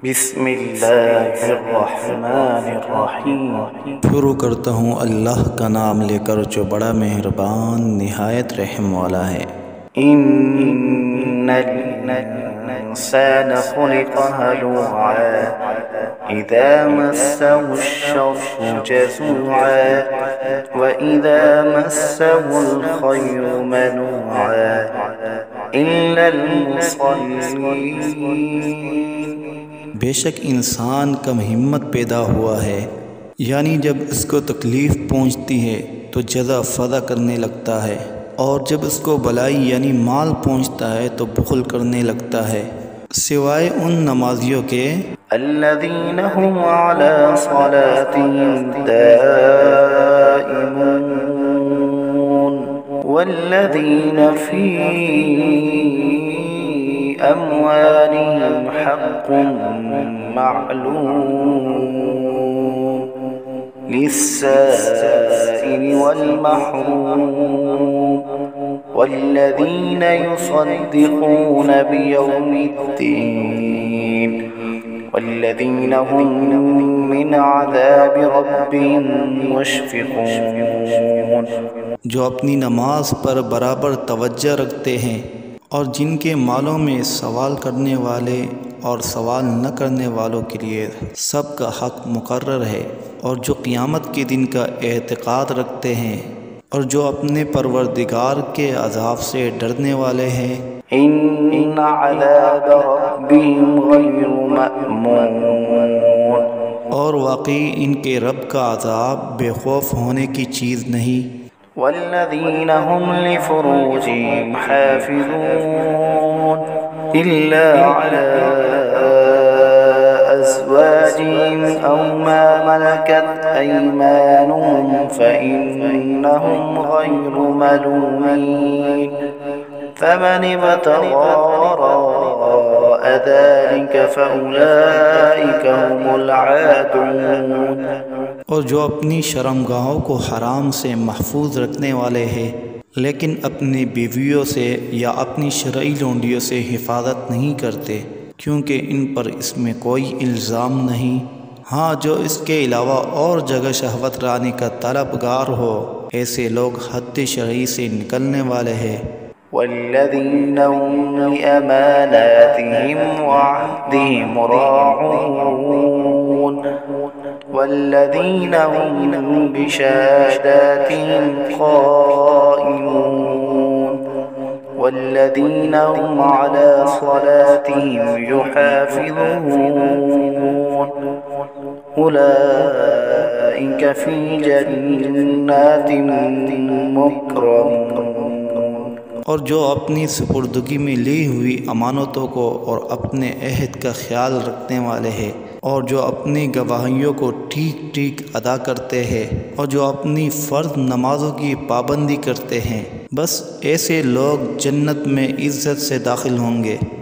بسم اللہ الرحمن الرحیم۔ شروع کرتا ہوں اللہ کا نام لے کر جو بڑا مہربان نہایت رحم والا ہے۔ ان الانسان خلق هلوعا اذا مسه الشر جزوعا واذا مسه الخير منوعا الا المصلين۔ بے شک انسان کم ہمت پیدا ہوا ہے، یعنی جب اس کو تکلیف پہنچتی ہے تو جزا فضا کرنے لگتا ہے، اور جب اس کو بلائی یعنی مال پہنچتا ہے تو بخل کرنے لگتا ہے، سوائے ان نمازیوں کے الذين هم على صلاتهم دائمون والذين في أموالهم حق معلوم للسائل والمحروم والذين يصدقون بيوم الدين والذين هم من عذاب ربهم مشفقون۔ جو اپنی نماز پر برابر توجہ رکھتے ہیں اور جن کے مالوں میں سوال کرنے والے اور سوال نہ کرنے والوں کے لیے سب کا حق مقرر ہے، اور جو قیامت کے دن کا اعتقاد رکھتے ہیں اور جو اپنے پروردگار کے عذاب سے ڈرنے والے ہیں۔ ان عذاب ربهم غیر مأمون۔ اور واقعی ان کے رب کا عذاب بے خوف ہونے کی چیز نہیں۔ والذین هم لفروجهم حافظون إلا على أزواجهم أو ما ملكت أيمانهم فإنهم غير ملومين فمن ابتغى وراء ذلك فأولئك هم العادون۔ اور جو اپنی شرمگاہوں کو حرام سے محفوظ رکھنے والے ہیں لیکن اپنی بیویوں سے یا اپنی شرعی لونڈیوں سے حفاظت نہیں کرتے، کیونکہ ان پر اس میں کوئی الزام نہیں، ہاں جو اس کے علاوہ اور جگہ شہوت رانے کا طلبگار ہو، ایسے لوگ حد شرعی سے نکلنے والے ہیں۔ والذین هم لأماناتهم وعهدهم راعون والذین هم بشهاداتهم قائمون والذین هم على صلاتهم يحافظون أولئك في جنات مكرمون۔ اور جو اپنی سپردگی میں لی ہوئی امانتوں کو اور اپنے عہد کا خیال رکھنے والے ہیں، اور جو اپنی گواہیوں کو ٹھیک ٹھیک ادا کرتے ہیں، اور جو اپنی فرض نمازوں کی پابندی کرتے ہیں، بس ایسے لوگ جنت میں عزت سے داخل ہوں گے۔